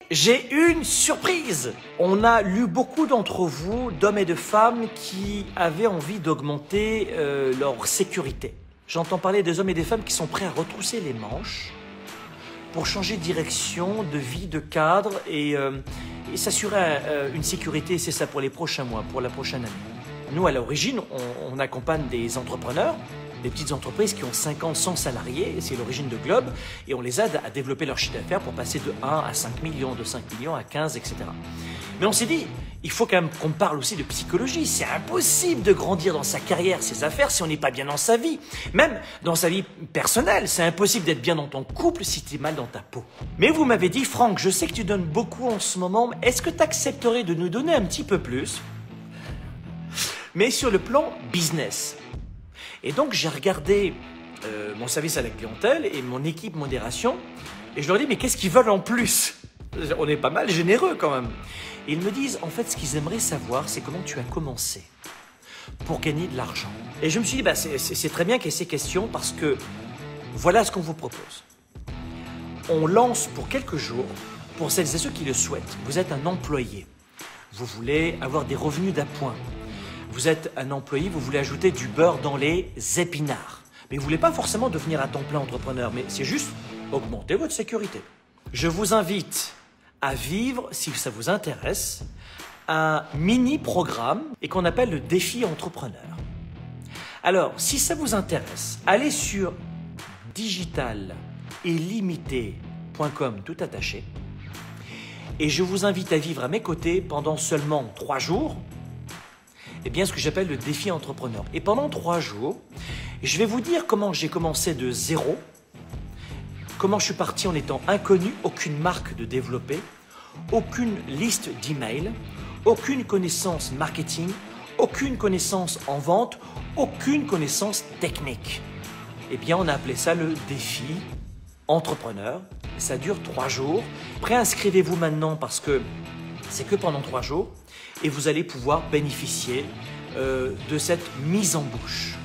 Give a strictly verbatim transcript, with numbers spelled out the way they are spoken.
J'ai une surprise! On a lu beaucoup d'entre vous, d'hommes et de femmes, qui avaient envie d'augmenter euh, leur sécurité. J'entends parler des hommes et des femmes qui sont prêts à retrousser les manches pour changer de direction, de vie, de cadre et, euh, et s'assurer euh, une sécurité, c'est ça pour les prochains mois, pour la prochaine année. Nous, à l'origine, on, on accompagne des entrepreneurs, des petites entreprises qui ont cinquante, cent salariés, c'est l'origine de Globe, et on les aide à développer leur chiffre d'affaires pour passer de un à cinq millions, de cinq millions à quinze, et cetera. Mais on s'est dit, il faut quand même qu'on parle aussi de psychologie. C'est impossible de grandir dans sa carrière, ses affaires, si on n'est pas bien dans sa vie. Même dans sa vie personnelle, c'est impossible d'être bien dans ton couple si tu es mal dans ta peau. Mais vous m'avez dit, Franck, je sais que tu donnes beaucoup en ce moment, est-ce que tu accepterais de nous donner un petit peu plus, mais sur le plan business? Et donc, j'ai regardé euh, mon service à la clientèle et mon équipe modération, et je leur ai dit, mais qu'est-ce qu'ils veulent en plus? On est pas mal généreux quand même. Et ils me disent, en fait, ce qu'ils aimeraient savoir, c'est comment tu as commencé pour gagner de l'argent. Et je me suis dit, bah, c'est très bien qu'il y ait ces questions parce que voilà ce qu'on vous propose. On lance pour quelques jours, pour celles et ceux qui le souhaitent. Vous êtes un employé. Vous voulez avoir des revenus d'appoint. Vous êtes un employé, vous voulez ajouter du beurre dans les épinards. Mais vous ne voulez pas forcément devenir à temps plein entrepreneur, mais c'est juste augmenter votre sécurité. Je vous invite à vivre, si ça vous intéresse, un mini-programme et qu'on appelle le défi entrepreneur. Alors, si ça vous intéresse, allez sur digital illimité point com tout attaché et je vous invite à vivre à mes côtés pendant seulement trois jours eh bien, ce que j'appelle le défi entrepreneur. Et pendant trois jours, je vais vous dire comment j'ai commencé de zéro, comment je suis parti en étant inconnu, aucune marque de développer, aucune liste d'emails, aucune connaissance marketing, aucune connaissance en vente, aucune connaissance technique. Eh bien, on a appelé ça le défi entrepreneur. Ça dure trois jours. Préinscrivez-vous maintenant parce que c'est que pendant trois jours et vous allez pouvoir bénéficier euh, de cette mise en bouche.